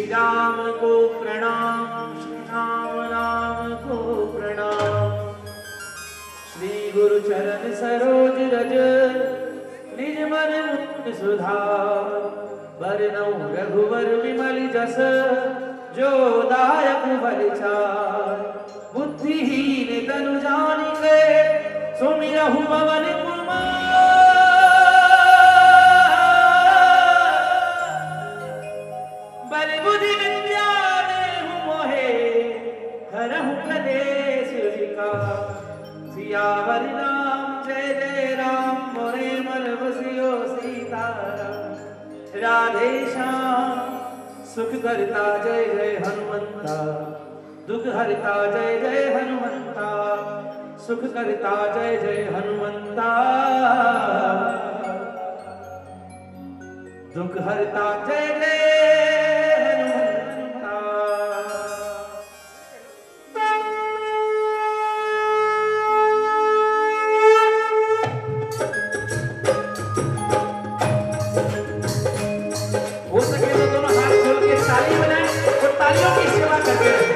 श्री राम को प्रणाम, श्री राम नाम को प्रणाम। श्री गुरु चरण सरोज रज निज मन मुकुर सुधार। बरनउँ रघुवर विमल जस जो दायक बलचार। बुद्धिहीन तनु जानिके सुमिरहु पवन कुमार। बल बुद्धि विद्या देहु मोहे हरहु कलेश विकार। सियावर राम जय जय राम मोरे मन बसियो सीताराम। राधे श्याम सुख करता जय जय हनुमंता। दुख हरता जय जय हनुमंता। सुख करता जय जय हनुमंता। दुख हरता जय जय हनुमंता। हो सके तो दोनों हाथ खोल के ताली बनाएं और तालियों की सेवा करते रहें।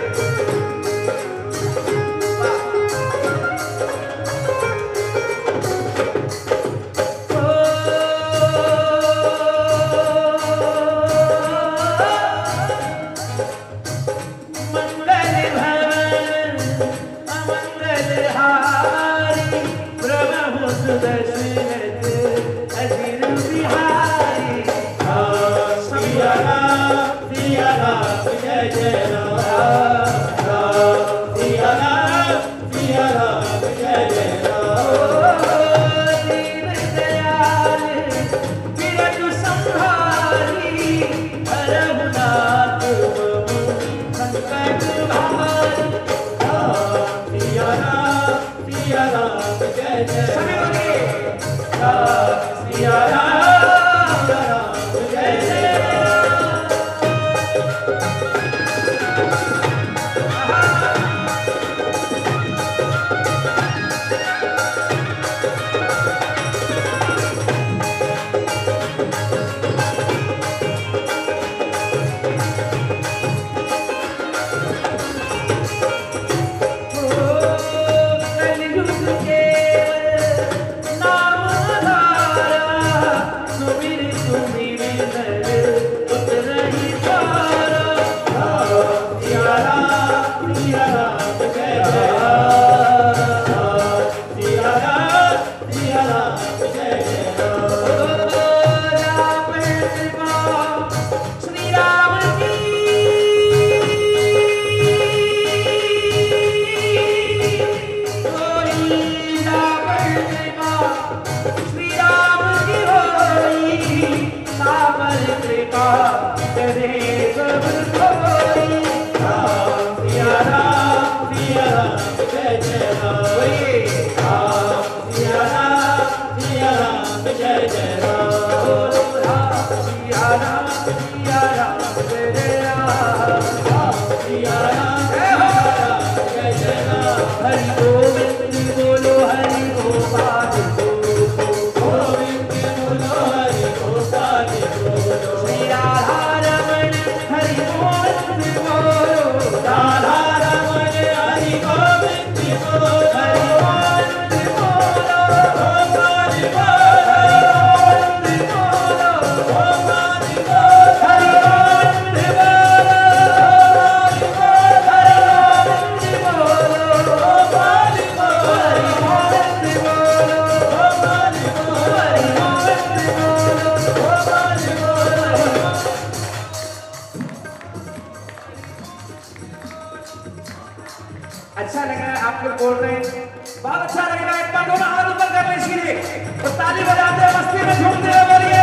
अच्छा लग रहा है आप लोग बोल रहे हैं, बहुत अच्छा लग रहा है। एक बार दोनों हाथ ऊपर कर ले सीधे तो ताली बजाते हैं, मस्ती में झूमते हैं, बोलिए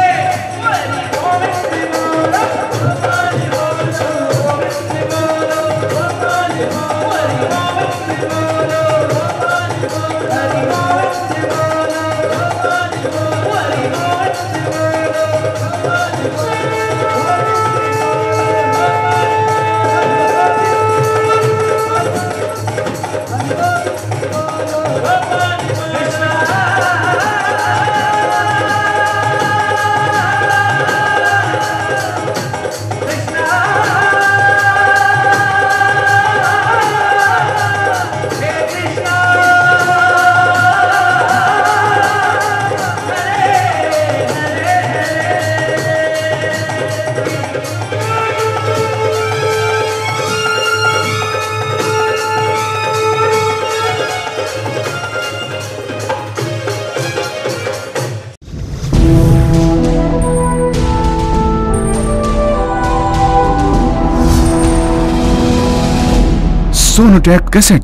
सोनोटेक कैसेट।